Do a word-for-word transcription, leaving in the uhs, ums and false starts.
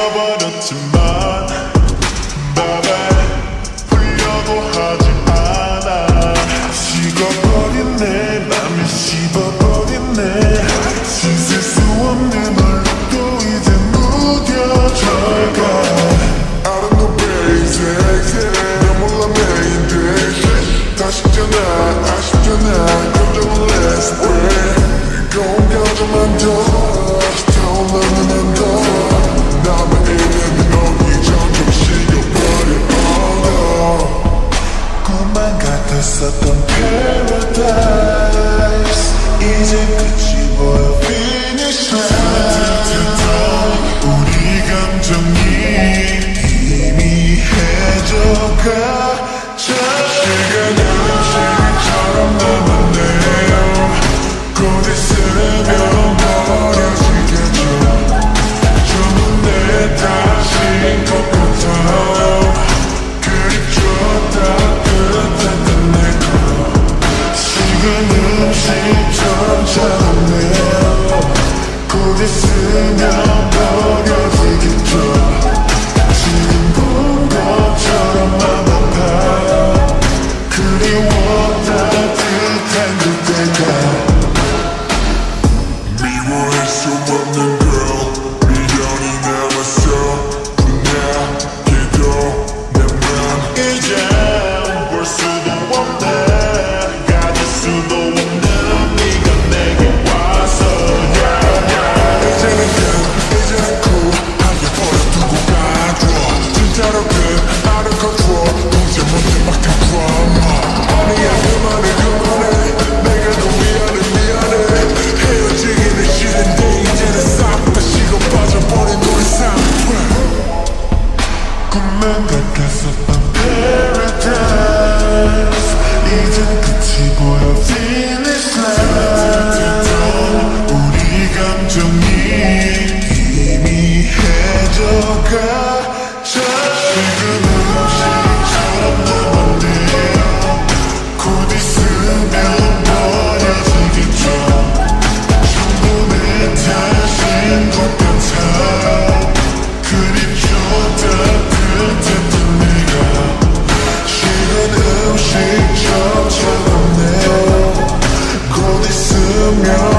식어버렸지만 바바이 풀려고 하지 않아. 식어버린 내 맘이 씹어버린 내 씻을 수 없는 얼룩도 이제 무뎌져가. I don't know baby 난 몰라 매일데 다시잖아 아쉽잖아 감정은 let's break 뜨거운 감정만 더 타올라는 언더 남의 이름이 너니 점점 식어버려 all 꿈만 같았었던 paradise 이제 끝이 보여 finish line 우리 감정이 희미해져가 시간은 시간처럼 남았네요. 곧 있으면 버려지겠죠. 전부 내 탓인 것 같아. 그립죠 따뜻했던 내가 시간은 시간처럼 차갑네요. 곧 있으면 버려지겠죠. 지금 본 것처럼 맘 아파요. 그리워 따뜻한 그때가 미워할 수 없는 girl 미련이 남았어 분야에도 내 맘 이젠 볼 수도 없네 가질 수도 없는 네가 내게 와서 이제는 끝 이제는 cool 하게 버려두고 가줘 진짜로 끝 out of control 동시에 못해 막힌 drama 아니야 그만해 그만해 내가 더 미안해 미안해 헤어지기는 싫은데 이제는 싹 다 식어 빠져버린 우리 삶 꿈만 같았었던 paradise 이젠 끝이 보여 finish line 우리 감정이 희미해져가 지금은 시처럼 남았네요. 곧 있으면 버려지겠죠. 전부 내 탓인 것 같아. 그립죠 따뜻했던 내가 시간은 시처럼 차갑네요. 곧 있으면